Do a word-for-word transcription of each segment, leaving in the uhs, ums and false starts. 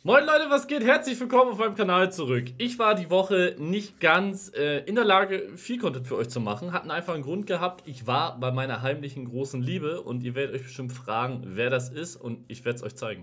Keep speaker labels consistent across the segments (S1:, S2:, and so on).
S1: Moin Leute, was geht? Herzlich willkommen auf meinem Kanal zurück. Ich war die Woche nicht ganz äh, in der Lage, viel Content für euch zu machen. Hatten einfach einen Grund gehabt. Ich war bei meiner heimlichen großen Liebe und ihr werdet euch bestimmt fragen, wer das ist, und ich werde es euch zeigen.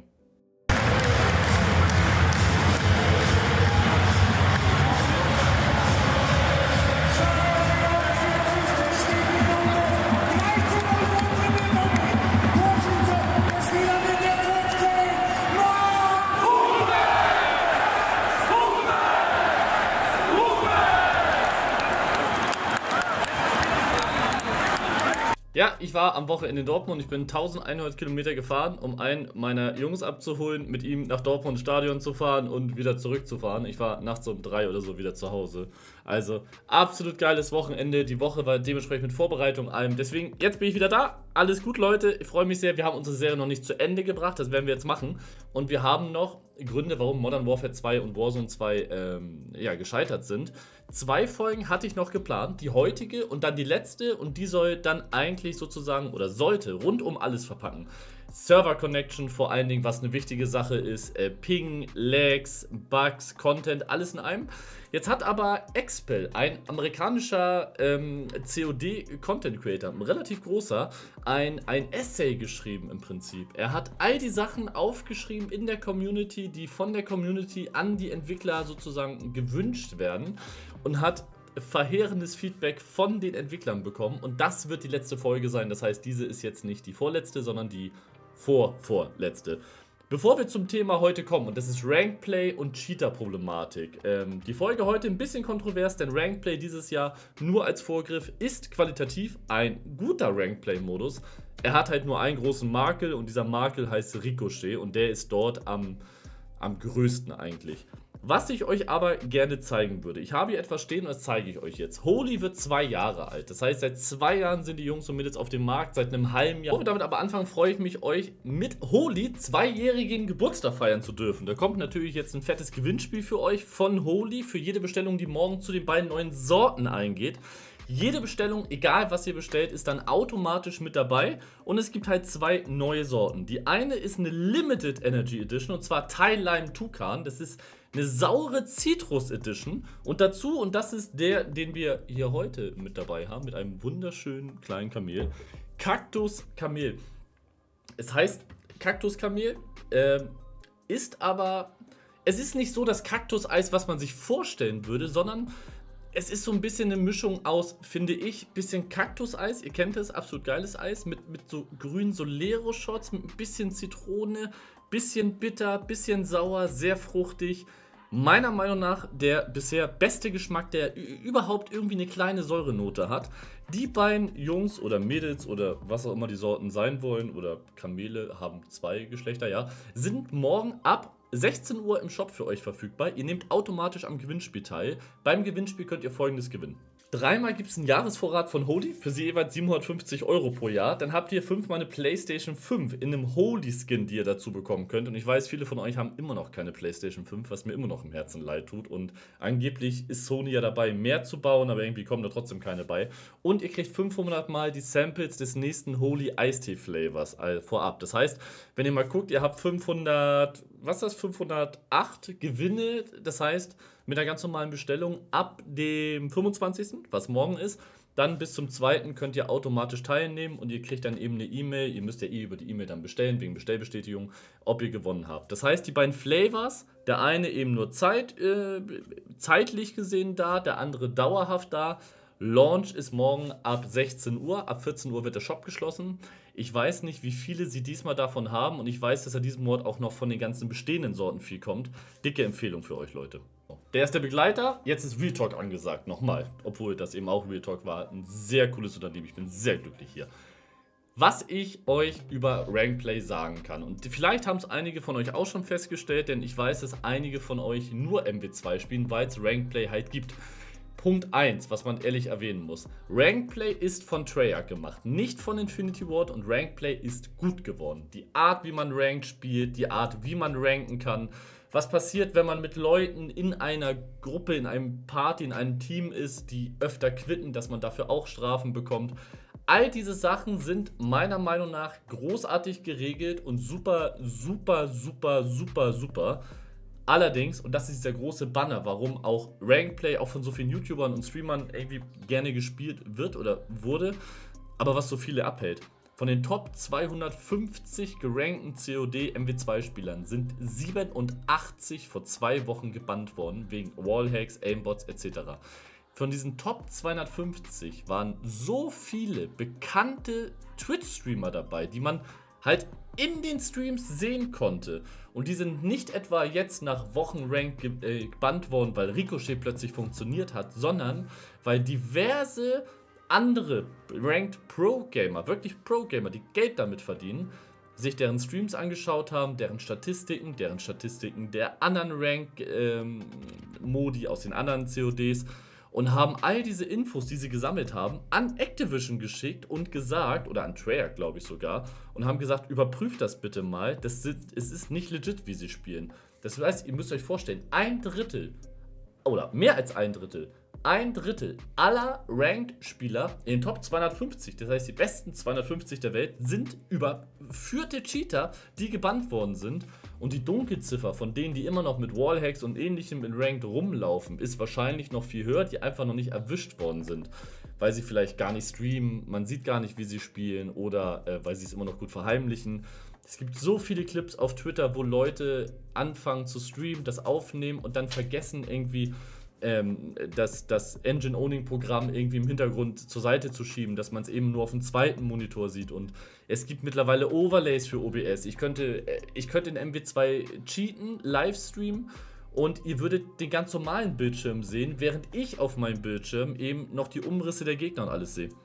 S1: Ja, ich war am Wochenende in Dortmund. Ich bin eintausendeinhundert Kilometer gefahren, um einen meiner Jungs abzuholen, mit ihm nach Dortmund Stadion zu fahren und wieder zurückzufahren. Ich war nachts um drei oder so wieder zu Hause. Also absolut geiles Wochenende. Die Woche war dementsprechend mit Vorbereitung allem. Deswegen, jetzt bin ich wieder da. Alles gut, Leute. Ich freue mich sehr. Wir haben unsere Serie noch nicht zu Ende gebracht. Das werden wir jetzt machen. Und wir haben noch Gründe, warum Modern Warfare zwei und Warzone zwei ähm, ja, gescheitert sind. Zwei Folgen hatte ich noch geplant, die heutige und dann die letzte, und die soll dann eigentlich sozusagen oder sollte rundum alles verpacken. Server Connection vor allen Dingen, was eine wichtige Sache ist, äh, Ping, Lags, Bugs, Content, alles in einem. Jetzt hat aber Expel, ein amerikanischer ähm, C O D-Content Creator, ein relativ großer, ein, ein Essay geschrieben im Prinzip. Er hat all die Sachen aufgeschrieben in der Community, die von der Community an die Entwickler sozusagen gewünscht werden, und hat verheerendes Feedback von den Entwicklern bekommen, und das wird die letzte Folge sein. Das heißt, diese ist jetzt nicht die vorletzte, sondern die vorvorletzte. Bevor wir zum Thema heute kommen, und das ist Rankplay und Cheater-Problematik. Ähm, die Folge heute ein bisschen kontrovers, denn Rankplay dieses Jahr nur als Vorgriff ist qualitativ ein guter Rankplay-Modus. Er hat halt nur einen großen Makel, und dieser Makel heißt Ricochet, und der ist dort am, am größten eigentlich. Was ich euch aber gerne zeigen würde, ich habe hier etwas stehen und das zeige ich euch jetzt. Holy wird zwei Jahre alt, das heißt, seit zwei Jahren sind die Jungs und Mädels auf dem Markt, seit einem halben Jahr. Bevor wir damit aber anfangen, freue ich mich, euch mit Holy zweijährigen Geburtstag feiern zu dürfen. Da kommt natürlich jetzt ein fettes Gewinnspiel für euch von Holy, für jede Bestellung, die morgen zu den beiden neuen Sorten eingeht. Jede Bestellung, egal was ihr bestellt, ist dann automatisch mit dabei, und es gibt halt zwei neue Sorten. Die eine ist eine Limited Energy Edition, und zwar Thai Lime Tucan. Das ist eine saure Citrus Edition, und dazu, und das ist der, den wir hier heute mit dabei haben, mit einem wunderschönen kleinen Kamel, Kaktus Kamel. Es heißt Kaktus Kamel, äh, ist aber, es ist nicht so das Kaktuseis, was man sich vorstellen würde, sondern es ist so ein bisschen eine Mischung aus, finde ich, bisschen Kaktuseis, ihr kennt es, absolut geiles Eis, mit, mit so grünen Solero-Shots, mit ein bisschen Zitrone, bisschen bitter, bisschen sauer, sehr fruchtig. Meiner Meinung nach der bisher beste Geschmack, der überhaupt irgendwie eine kleine Säurenote hat. Die beiden Jungs oder Mädels oder was auch immer die Sorten sein wollen, oder Kamele haben zwei Geschlechter, ja, sind morgen ab sechzehn Uhr im Shop für euch verfügbar. Ihr nehmt automatisch am Gewinnspiel teil. Beim Gewinnspiel könnt ihr Folgendes gewinnen. Dreimal gibt es einen Jahresvorrat von Holy für sie jeweils siebenhundertfünfzig Euro pro Jahr. Dann habt ihr fünfmal eine PlayStation fünf in einem Holy-Skin, die ihr dazu bekommen könnt. Und ich weiß, viele von euch haben immer noch keine PlayStation fünf, was mir immer noch im Herzen leid tut. Und angeblich ist Sony ja dabei, mehr zu bauen, aber irgendwie kommen da trotzdem keine bei. Und ihr kriegt fünfhundert Mal die Samples des nächsten Holy Eistee-Flavors vorab. Das heißt, wenn ihr mal guckt, ihr habt fünfhundert, was ist das, fünfhundertacht Gewinne. Das heißt, mit einer ganz normalen Bestellung ab dem fünfundzwanzigsten, was morgen ist, dann bis zum zweiten könnt ihr automatisch teilnehmen, und ihr kriegt dann eben eine E-Mail. Ihr müsst ja eh über die E-Mail dann bestellen, wegen Bestellbestätigung, ob ihr gewonnen habt. Das heißt, die beiden Flavors, der eine eben nur Zeit, äh, zeitlich gesehen da, der andere dauerhaft da. Launch ist morgen ab sechzehn Uhr, ab vierzehn Uhr wird der Shop geschlossen. Ich weiß nicht, wie viele sie diesmal davon haben, und ich weiß, dass er diesen Monat auch noch von den ganzen bestehenden Sorten viel kommt. Dicke Empfehlung für euch, Leute. Der ist der Begleiter, jetzt ist Real Talk angesagt, nochmal. Obwohl das eben auch Real Talk war, ein sehr cooles Unternehmen, ich bin sehr glücklich hier. Was ich euch über Rankplay sagen kann, und vielleicht haben es einige von euch auch schon festgestellt, denn ich weiß, dass einige von euch nur M W zwei spielen, weil es Rankplay halt gibt. Punkt eins, was man ehrlich erwähnen muss. Rankplay ist von Treyarch gemacht, nicht von Infinity Ward, und Rankplay ist gut geworden. Die Art, wie man Ranked spielt, die Art, wie man ranken kann. Was passiert, wenn man mit Leuten in einer Gruppe, in einem Party, in einem Team ist, die öfter quitten, dass man dafür auch Strafen bekommt. All diese Sachen sind meiner Meinung nach großartig geregelt und super, super, super, super, super. Allerdings, und das ist dieser große Banner, warum auch Rankplay auch von so vielen YouTubern und Streamern irgendwie gerne gespielt wird oder wurde, aber was so viele abhält. Von den Top zweihundertfünfzig gerankten C O D M W zwei Spielern sind siebenundachtzig vor zwei Wochen gebannt worden, wegen Wallhacks, Aimbots et cetera. Von diesen Top zweihundertfünfzig waren so viele bekannte Twitch-Streamer dabei, die man halt in den Streams sehen konnte. Und die sind nicht etwa jetzt nach Wochen Rank ge äh, gebannt worden, weil Ricochet plötzlich funktioniert hat, sondern weil diverse andere Ranked Pro-Gamer, wirklich Pro-Gamer, die Geld damit verdienen, sich deren Streams angeschaut haben, deren Statistiken, deren Statistiken der anderen Rank-Modi ähm, aus den anderen C O Ds und haben all diese Infos, die sie gesammelt haben, an Activision geschickt und gesagt, oder an Treyarch glaube ich sogar, und haben gesagt, überprüft das bitte mal, das sind, es ist nicht legit, wie sie spielen. Das heißt, ihr müsst euch vorstellen, ein Drittel, oder mehr als ein Drittel, ein Drittel aller Ranked-Spieler in den Top zweihundertfünfzig, das heißt die besten zweihundertfünfzig der Welt, sind überführte Cheater, die gebannt worden sind. Und die Dunkelziffer von denen, die immer noch mit Wallhacks und ähnlichem in Ranked rumlaufen, ist wahrscheinlich noch viel höher, die einfach noch nicht erwischt worden sind. Weil sie vielleicht gar nicht streamen, man sieht gar nicht, wie sie spielen oder äh, weil sie es immer noch gut verheimlichen. Es gibt so viele Clips auf Twitter, wo Leute anfangen zu streamen, das aufnehmen und dann vergessen irgendwie ähm, das, das Engine-Owning-Programm irgendwie im Hintergrund zur Seite zu schieben, dass man es eben nur auf dem zweiten Monitor sieht. Und es gibt mittlerweile Overlays für O B S. Ich könnte, ich könnte in M W zwei cheaten, Livestreamen und ihr würdet den ganz normalen Bildschirm sehen, während ich auf meinem Bildschirm eben noch die Umrisse der Gegner und alles sehe.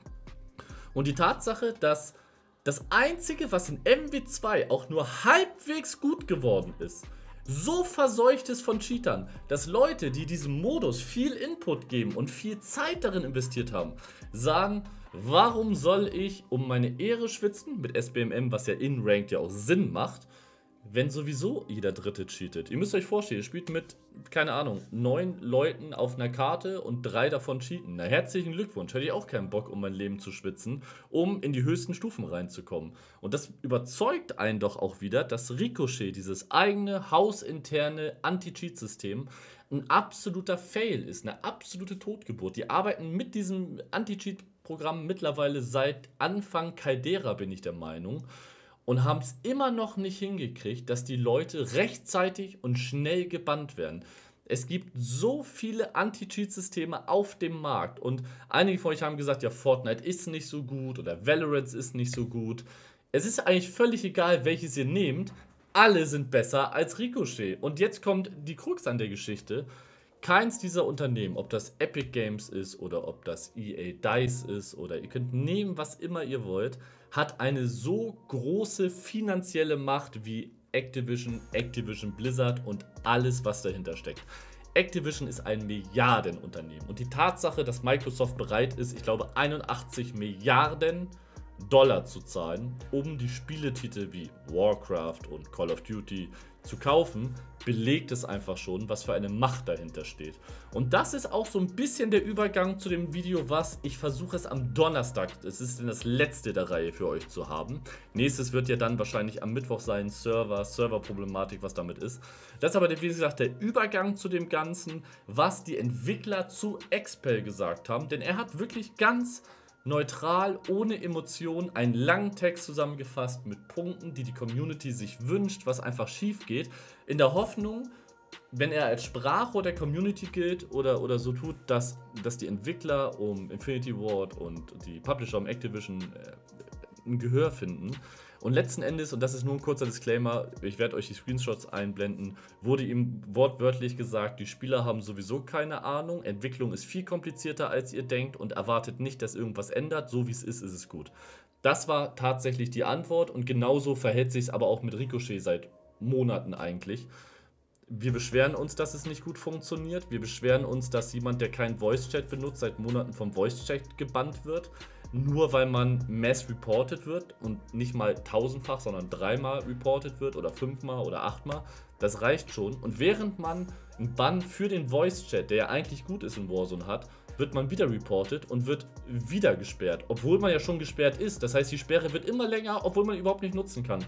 S1: Und die Tatsache, dass das Einzige, was in M W zwei auch nur halbwegs gut geworden ist, so verseucht ist von Cheatern, dass Leute, die diesem Modus viel Input geben und viel Zeit darin investiert haben, sagen, warum soll ich um meine Ehre schwitzen mit S B M M, was ja in Ranked ja auch Sinn macht, wenn sowieso jeder Dritte cheatet. Ihr müsst euch vorstellen, ihr spielt mit, keine Ahnung, neun Leuten auf einer Karte und drei davon cheaten. Na, herzlichen Glückwunsch, hätte ich auch keinen Bock, um mein Leben zu schwitzen, um in die höchsten Stufen reinzukommen. Und das überzeugt einen doch auch wieder, dass Ricochet, dieses eigene hausinterne Anti-Cheat-System, ein absoluter Fail ist, eine absolute Totgeburt. Die arbeiten mit diesem Anti-Cheat-Programm mittlerweile seit Anfang Caldera, bin ich der Meinung. Und haben es immer noch nicht hingekriegt, dass die Leute rechtzeitig und schnell gebannt werden. Es gibt so viele Anti-Cheat-Systeme auf dem Markt und einige von euch haben gesagt, ja, Fortnite ist nicht so gut oder Valorant ist nicht so gut. Es ist eigentlich völlig egal, welches ihr nehmt. Alle sind besser als Ricochet. Und jetzt kommt die Krux an der Geschichte. Keins dieser Unternehmen, ob das Epic Games ist oder ob das E A Dice ist oder ihr könnt nehmen, was immer ihr wollt, hat eine so große finanzielle Macht wie Activision, Activision Blizzard und alles, was dahinter steckt. Activision ist ein Milliardenunternehmen und die Tatsache, dass Microsoft bereit ist, ich glaube einundachtzig Milliarden Dollar zu zahlen, um die Spieletitel wie Warcraft und Call of Duty zu kaufen, belegt es einfach schon, was für eine Macht dahinter steht. Und das ist auch so ein bisschen der Übergang zu dem Video, was ich versuche es am Donnerstag, es ist denn das letzte der Reihe für euch zu haben. Nächstes wird ja dann wahrscheinlich am Mittwoch sein, Server, Serverproblematik, was damit ist. Das ist aber, wie gesagt, der Übergang zu dem Ganzen, was die Entwickler zu Expel gesagt haben, denn er hat wirklich ganz neutral, ohne Emotionen, einen langen Text zusammengefasst mit Punkten, die die Community sich wünscht, was einfach schief geht, in der Hoffnung, wenn er als Sprachrohr der Community gilt oder, oder so tut, dass, dass die Entwickler um Infinity Ward und die Publisher um Activision äh, ein Gehör finden. Und letzten Endes, und das ist nur ein kurzer Disclaimer, ich werde euch die Screenshots einblenden, wurde ihm wortwörtlich gesagt, die Spieler haben sowieso keine Ahnung, Entwicklung ist viel komplizierter als ihr denkt und erwartet nicht, dass irgendwas ändert, so wie es ist, ist es gut. Das war tatsächlich die Antwort und genauso verhält sich es aber auch mit Ricochet seit Monaten eigentlich. Wir beschweren uns, dass es nicht gut funktioniert, wir beschweren uns, dass jemand, der keinen Voice-Chat benutzt, seit Monaten vom Voice-Chat gebannt wird. Nur weil man mass reported wird und nicht mal tausendfach, sondern dreimal reported wird oder fünfmal oder achtmal, das reicht schon. Und während man einen Bann für den Voice-Chat, der ja eigentlich gut ist in Warzone hat, wird man wieder reported und wird wieder gesperrt, obwohl man ja schon gesperrt ist. Das heißt, die Sperre wird immer länger, obwohl man überhaupt nicht nutzen kann.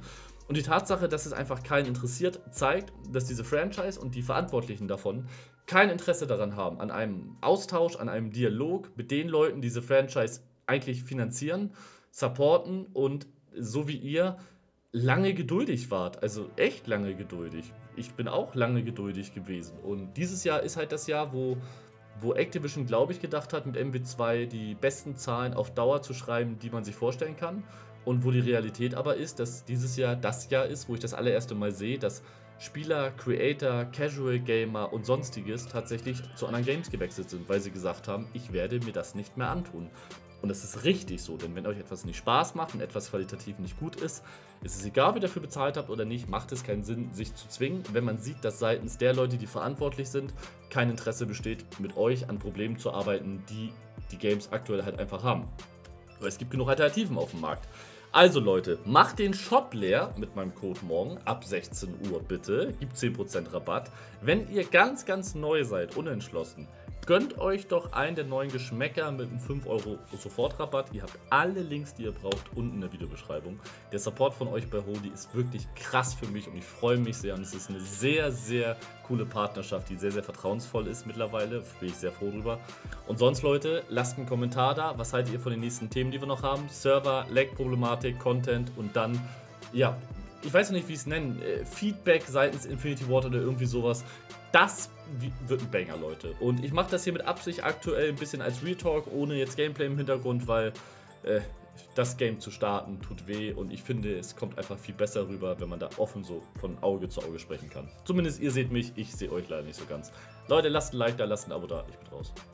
S1: Und die Tatsache, dass es einfach keinen interessiert, zeigt, dass diese Franchise und die Verantwortlichen davon kein Interesse daran haben, an einem Austausch, an einem Dialog mit den Leuten, die diese Franchise eigentlich finanzieren, supporten und so wie ihr lange geduldig wart. Also echt lange geduldig. Ich bin auch lange geduldig gewesen. Und dieses Jahr ist halt das Jahr, wo, wo Activision, glaube ich, gedacht hat, mit M W zwei die besten Zahlen auf Dauer zu schreiben, die man sich vorstellen kann. Und wo die Realität aber ist, dass dieses Jahr das Jahr ist, wo ich das allererste Mal sehe, dass Spieler, Creator, Casual Gamer und sonstiges tatsächlich zu anderen Games gewechselt sind, weil sie gesagt haben, ich werde mir das nicht mehr antun. Und das ist richtig so, denn wenn euch etwas nicht Spaß macht und etwas qualitativ nicht gut ist, ist es egal, ob ihr dafür bezahlt habt oder nicht, macht es keinen Sinn, sich zu zwingen, wenn man sieht, dass seitens der Leute, die verantwortlich sind, kein Interesse besteht, mit euch an Problemen zu arbeiten, die die Games aktuell halt einfach haben. Aber es gibt genug Alternativen auf dem Markt. Also Leute, macht den Shop leer mit meinem Code morgen ab sechzehn Uhr bitte, gibt zehn Prozent Rabatt. Wenn ihr ganz, ganz neu seid, unentschlossen, gönnt euch doch einen der neuen Geschmäcker mit einem fünf Euro Sofortrabatt. Ihr habt alle Links, die ihr braucht, unten in der Videobeschreibung. Der Support von euch bei Holy ist wirklich krass für mich und ich freue mich sehr. Und es ist eine sehr, sehr coole Partnerschaft, die sehr, sehr vertrauensvoll ist mittlerweile. Da bin ich sehr froh drüber. Und sonst, Leute, lasst einen Kommentar da. Was haltet ihr von den nächsten Themen, die wir noch haben? Server, Lag-Problematik, Content und dann, ja, ich weiß noch nicht, wie ich es nennen, äh, Feedback seitens Infinity Ward oder irgendwie sowas. Das wird ein Banger, Leute. Und ich mache das hier mit Absicht aktuell ein bisschen als Real Talk, ohne jetzt Gameplay im Hintergrund, weil äh, das Game zu starten tut weh und ich finde, es kommt einfach viel besser rüber, wenn man da offen so von Auge zu Auge sprechen kann. Zumindest ihr seht mich, ich sehe euch leider nicht so ganz. Leute, lasst ein Like da, lasst ein Abo da, ich bin raus.